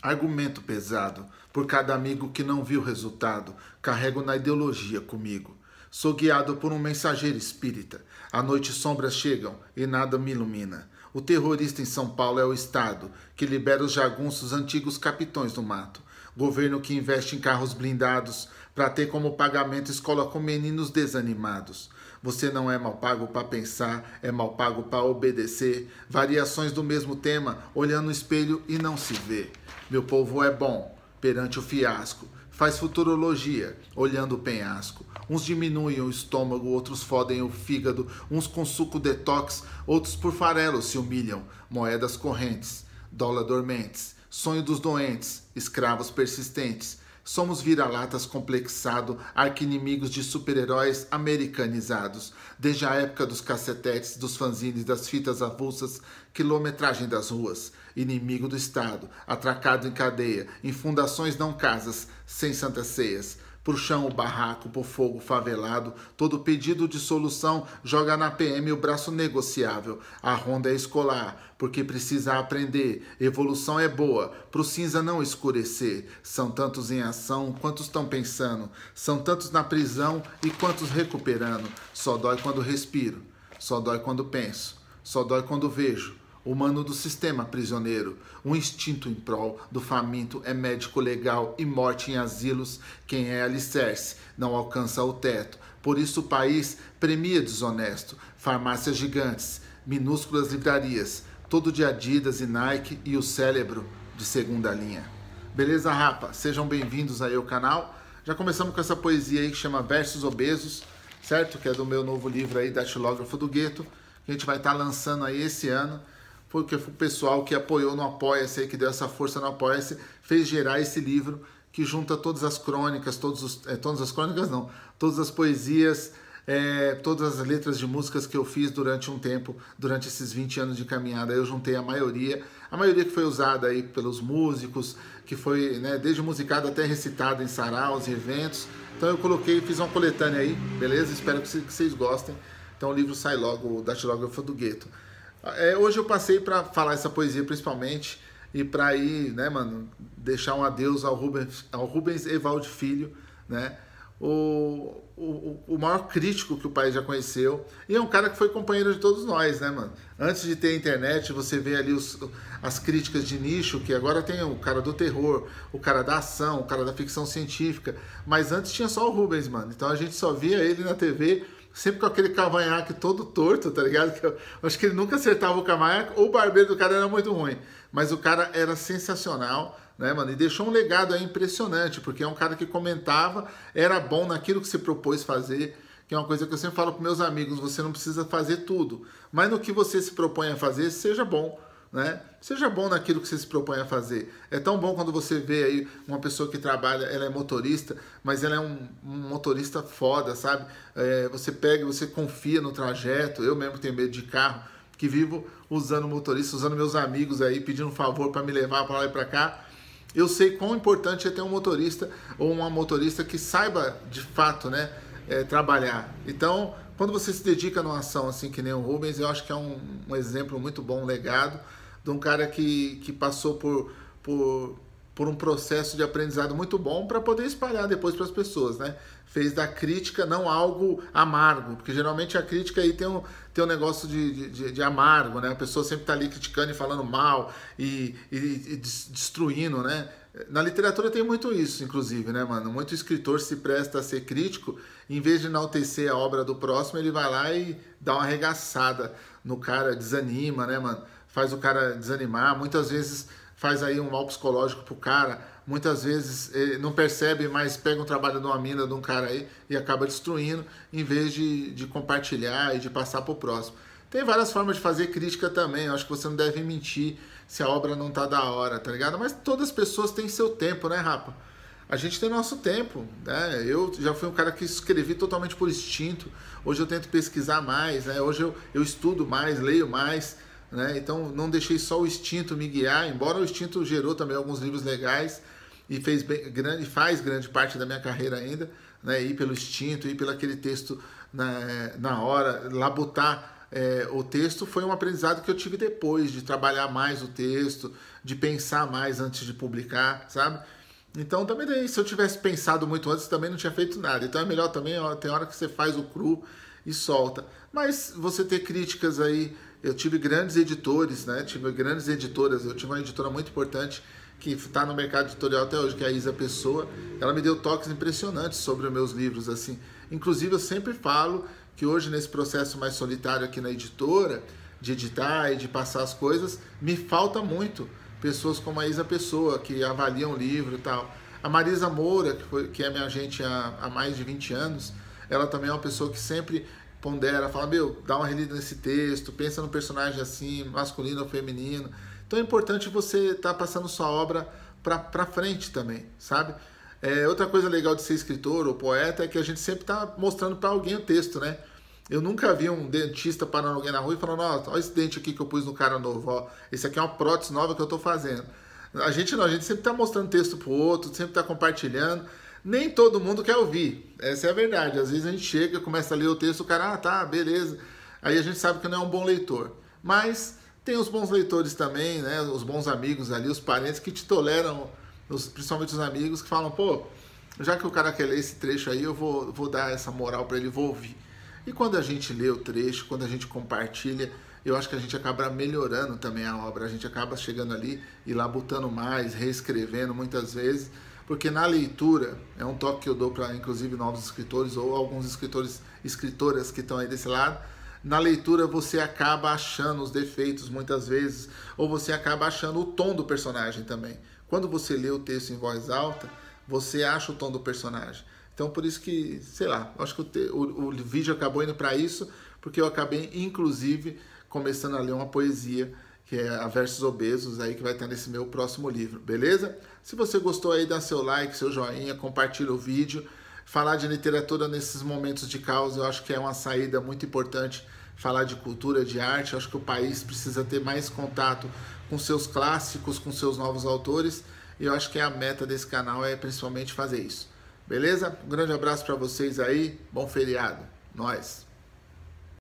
Argumento pesado, por cada amigo que não viu resultado, carrego na ideologia comigo. Sou guiado por um mensageiro espírita. À noite sombras chegam e nada me ilumina. O terrorista em São Paulo é o Estado, que libera os jagunços antigos capitões do mato. Governo que investe em carros blindados para ter como pagamento escola com meninos desanimados. Você não é mal pago para pensar, é mal pago para obedecer. Variações do mesmo tema, olhando no espelho e não se vê. Meu povo é bom perante o fiasco. Faz futurologia, olhando o penhasco. Uns diminuem o estômago, outros fodem o fígado. Uns com suco detox, outros por farelo se humilham. Moedas correntes, dólar dormentes. Sonho dos doentes, escravos persistentes. Somos vira-latas complexado, arqui-inimigos de super-heróis americanizados. Desde a época dos cacetetes, dos fanzines, das fitas avulsas, quilometragem das ruas. Inimigo do Estado, atracado em cadeia, em fundações não casas, sem santas ceias. Pro chão o barraco, pro fogo favelado, todo pedido de solução joga na PM o braço negociável. A ronda é escolar, porque precisa aprender. Evolução é boa, pro cinza não escurecer. São tantos em ação, quantos estão pensando. São tantos na prisão e quantos recuperando. Só dói quando respiro, só dói quando penso, só dói quando vejo. Humano do sistema prisioneiro, um instinto em prol do faminto é médico legal e morte em asilos. Quem é alicerce não alcança o teto, por isso o país premia desonesto. Farmácias gigantes, minúsculas livrarias, todo de Adidas e Nike e o cérebro de segunda linha. Beleza, rapa? Sejam bem-vindos aí ao canal. Já começamos com essa poesia aí que chama Versos Obesos, certo? Que é do meu novo livro aí, Datilógrafo do Gueto, que a gente vai estar lançando aí esse ano. Porque o pessoal que apoiou no Apoia-se, aí, que deu essa força no Apoia-se, fez gerar esse livro que junta todas as crônicas, todas as crônicas não, todas as poesias, todas as letras de músicas que eu fiz durante um tempo, durante esses 20 anos de caminhada. Eu juntei a maioria que foi usada aí pelos músicos, que foi, né, desde musicada até recitada em saraus e eventos. Então eu coloquei, fiz uma coletânea aí, beleza? Espero que vocês gostem. Então o livro sai logo, o Datilógrafo do Gueto. Hoje eu passei para falar essa poesia principalmente e para ir, né, mano, deixar um adeus ao Rubens Evaldo Filho, né, o maior crítico que o país já conheceu, e é um cara que foi companheiro de todos nós, né, mano. Antes de ter internet, você vê ali as críticas de nicho, que agora tem o cara do terror, o cara da ação, o cara da ficção científica, mas antes tinha só o Rubens, mano. Então a gente só via ele na TV, sempre com aquele cavanhaque todo torto, tá ligado? Que eu acho que ele nunca acertava o cavanhaque, ou o barbeiro do cara era muito ruim. Mas o cara era sensacional, né, mano? E deixou um legado aí impressionante, porque é um cara que comentava, era bom naquilo que se propôs fazer, que é uma coisa que eu sempre falo para meus amigos: você não precisa fazer tudo, mas no que você se propõe a fazer, seja bom. Né? Seja bom naquilo que você se propõe a fazer. É tão bom quando você vê aí uma pessoa que trabalha, ela é motorista, mas ela é um motorista foda, sabe? Você pega, você confia no trajeto. Eu mesmo tenho medo de carro, que vivo usando motorista, usando meus amigos aí, pedindo um favor para me levar para lá e para cá. Eu sei quão importante é ter um motorista ou uma motorista que saiba de fato, né, trabalhar. Então, quando você se dedica numa ação assim que nem o Rubens, eu acho que é um exemplo muito bom, um legado de um cara que passou por um processo de aprendizado muito bom para poder espalhar depois para as pessoas, né? Fez da crítica não algo amargo, porque geralmente a crítica aí tem um negócio de amargo, né? A pessoa sempre está ali criticando e falando mal e destruindo, né? Na literatura tem muito isso, inclusive, né, mano? Muito escritor se presta a ser crítico, em vez de enaltecer a obra do próximo, ele vai lá e dá uma arregaçada no cara, desanima, né, mano? Faz o cara desanimar, muitas vezes faz aí um mal psicológico pro cara, muitas vezes não percebe, mas pega um trabalho de uma mina de um cara aí e acaba destruindo, em vez de compartilhar e de passar pro próximo. Tem várias formas de fazer crítica também, eu acho que você não deve mentir se a obra não tá da hora, tá ligado? Mas todas as pessoas têm seu tempo, né, rapa? A gente tem nosso tempo, né? Eu já fui um cara que escrevi totalmente por instinto, hoje eu tento pesquisar mais, né? Hoje eu estudo mais, leio mais, né? Então não deixei só o instinto me guiar, embora o instinto gerou também alguns livros legais e faz grande parte da minha carreira ainda, né? Ir pelo instinto, ir pelo aquele texto na hora, labutar o texto foi um aprendizado que eu tive depois, de trabalhar mais o texto, de pensar mais antes de publicar, sabe? Então também se eu tivesse pensado muito antes, também não tinha feito nada. Então é melhor também, ó, tem hora que você faz o cru e solta. Mas você ter críticas aí, eu tive grandes editores, né? Tive grandes editoras, eu tive uma editora muito importante que está no mercado editorial até hoje, que é a Isa Pessoa. Ela me deu toques impressionantes sobre os meus livros, assim. Inclusive eu sempre falo que hoje nesse processo mais solitário aqui na editora, de editar e de passar as coisas, me falta muito pessoas como a Isa Pessoa, que avaliam o livro e tal. A Marisa Moura, que é minha agente há mais de 20 anos, ela também é uma pessoa que sempre pondera, fala, dá uma relida nesse texto, pensa no personagem assim, masculino ou feminino. Então é importante você estar passando sua obra para frente também, sabe? Outra coisa legal de ser escritor ou poeta é que a gente sempre está mostrando para alguém o texto, né? Eu nunca vi um dentista parando alguém na rua e falando, olha esse dente aqui que eu pus no cara novo, ó, esse aqui é uma prótese nova que eu estou fazendo. A gente não, a gente sempre está mostrando texto pro outro, sempre está compartilhando. Nem todo mundo quer ouvir, essa é a verdade. Às vezes a gente chega, começa a ler o texto, o cara, tá, beleza. Aí a gente sabe que não é um bom leitor. Mas tem os bons leitores também, né? Os bons amigos ali, os parentes que te toleram, principalmente os amigos que falam, pô, já que o cara quer ler esse trecho aí, eu vou dar essa moral para ele, vou ouvir. E quando a gente lê o trecho, quando a gente compartilha, eu acho que a gente acaba melhorando também a obra, a gente acaba chegando ali e labutando mais, reescrevendo muitas vezes, porque na leitura, é um toque que eu dou para inclusive novos escritores ou alguns escritoras que estão aí desse lado, na leitura você acaba achando os defeitos muitas vezes, ou você acaba achando o tom do personagem também. Quando você lê o texto em voz alta, você acha o tom do personagem. Então por isso que, sei lá, acho que o vídeo acabou indo para isso, porque eu acabei inclusive começando a ler uma poesia, que é a Versos Obesos, aí que vai estar nesse meu próximo livro, beleza? Se você gostou aí, dá seu like, seu joinha, compartilha o vídeo. Falar de literatura nesses momentos de caos, eu acho que é uma saída muito importante. Falar de cultura, de arte, eu acho que o país precisa ter mais contato com seus clássicos, com seus novos autores, e eu acho que a meta desse canal é principalmente fazer isso. Beleza? Um grande abraço para vocês aí, bom feriado. Nós.